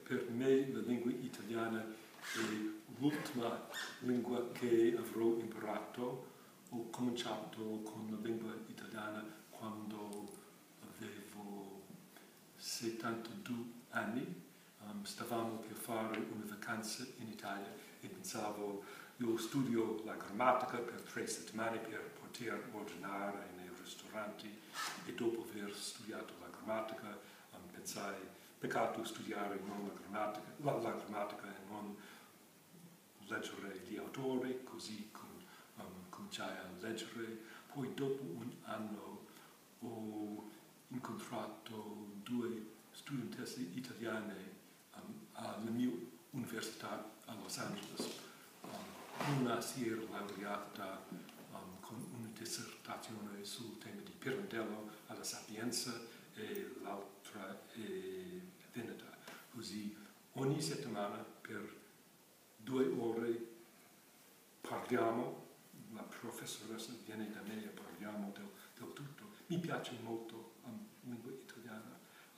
Per me la lingua italiana è l'ultima lingua che avrò imparato. Ho cominciato con la lingua italiana quando avevo 72 anni. Stavamo per fare una vacanza in Italia e pensavo, io studio la grammatica per 3 settimane per poter ordinare nei ristoranti, e dopo aver studiato la grammatica pensai, peccato studiare non la grammatica e non leggere gli autori, così cominciai a leggere. Poi dopo un anno ho incontrato 2 studentesse italiane alla mia università a Los Angeles. Una si era laureata con una dissertazione sul tema di Pirandello alla Sapienza e l'altra è Veneta. Così ogni settimana per 2 ore parliamo, la professoressa viene da me e parliamo del tutto. Mi piace molto la lingua italiana.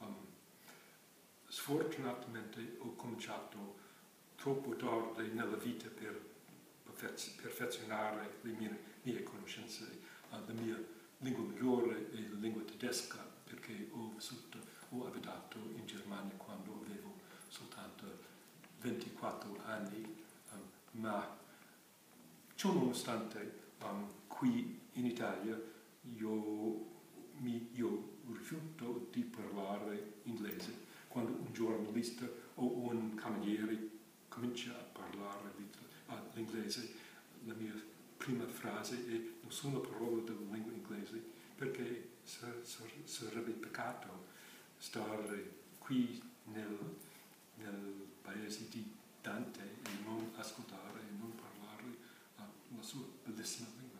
Sfortunatamente ho cominciato troppo tardi nella vita per perfezionare le mie conoscenze. La mia lingua migliore è la lingua tedesca, perché ho abitato in Germania quando avevo soltanto 24 anni, ma ciò nonostante qui in Italia io rifiuto di parlare inglese. Quando un giornalista o un cameriere comincia a parlare l'inglese, la mia prima frase è: non sono parole della lingua inglese, perché sarebbe peccato stare qui nel paese di Dante e non ascoltare e non parlare la sua bellissima lingua.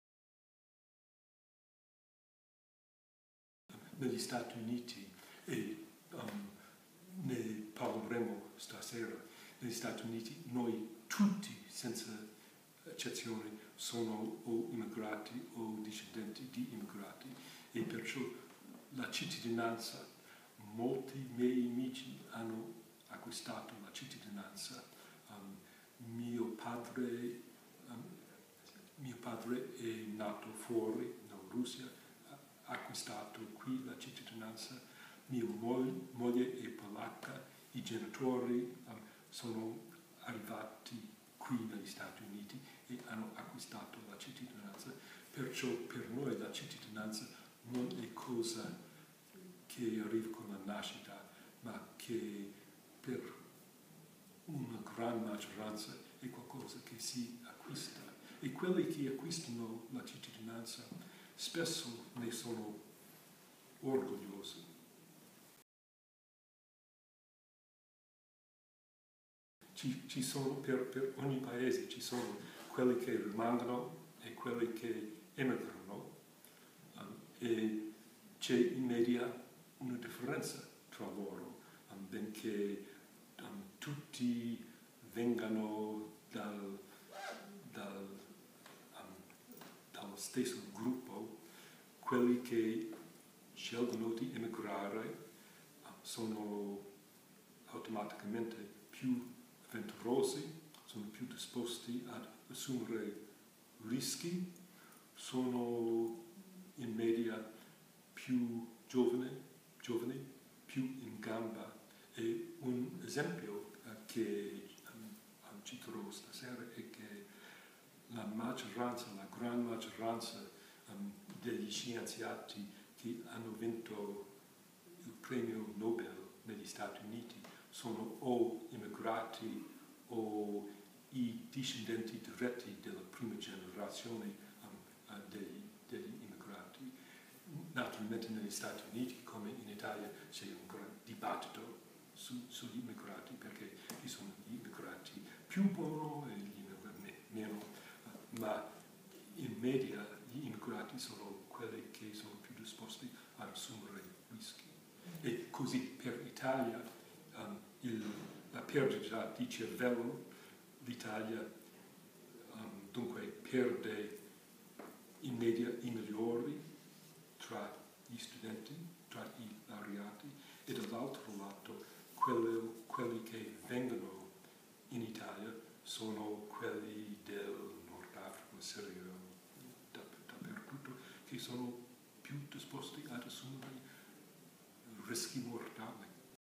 Negli Stati Uniti, e ne parleremo stasera, negli Stati Uniti noi tutti, senza eccezione, sono o immigrati o discendenti di immigrati, e perciò la cittadinanza, molti miei amici hanno acquistato la cittadinanza. Mio padre è nato fuori, in Russia, ha acquistato qui la cittadinanza. Mia moglie è polacca, i genitori sono arrivati qui negli Stati Uniti e hanno acquistato la cittadinanza. Perciò per noi la cittadinanza non è cosa che arriva con la nascita, ma che per una gran maggioranza è qualcosa che si acquista. E quelli che acquistano la cittadinanza spesso ne sono orgogliosi. Ci sono, per ogni paese ci sono quelli che rimangono e quelli che emigrano, e c'è in media una differenza tra loro, benché tutti vengano dallo stesso gruppo. Quelli che scelgono di emigrare sono automaticamente più avventurosi, sono più disposti ad assumere rischi, sono in media più giovani, più in gamba. E un esempio che citerò stasera è che la gran maggioranza degli scienziati che hanno vinto il premio Nobel negli Stati Uniti sono o immigrati o i discendenti diretti della prima generazione degli immigrati. Naturalmente negli Stati Uniti, come in Italia, c'è un gran dibattito sugli immigrati, perché ci sono gli immigrati più buoni e gli immigrati meno, ma in media gli immigrati sono quelli che sono più disposti ad assumere rischi. E così per l'Italia, la perdita di cervello, l'Italia dunque perde in media i migliori tra gli studenti, tra i laureati, e dall'altro lato quelli quelli che vengono in Italia sono quelli del Nord Africa, Siria, dappertutto, che sono più disposti ad assumere rischi mortali.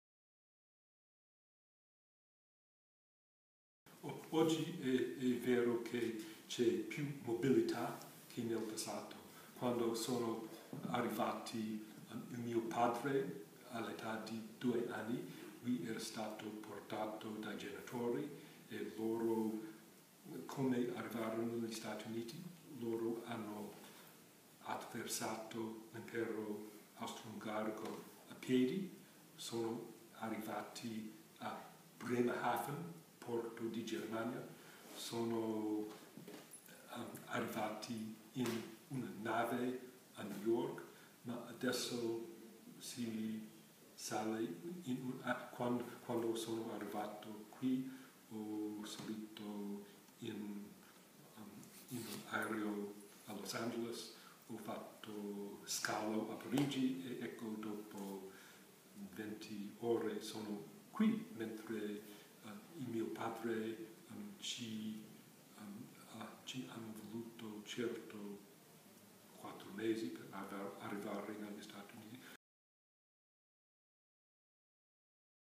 Oggi è vero che c'è più mobilità che nel passato. Quando sono arrivati il mio padre all'età di 2 anni, lui era stato portato dai genitori e loro, come arrivarono negli Stati Uniti, loro hanno attraversato l'impero austro-ungarico a piedi, sono arrivati a Bremerhaven, porto di Germania, sono arrivati in una nave a New York, ma adesso si sale quando sono arrivato qui ho salito in un aereo a Los Angeles, ho fatto scalo a Parigi e ecco dopo 20 ore sono qui, mentre il mio padre ci hanno voluto certo 4 mesi per arrivare negli Stati Uniti.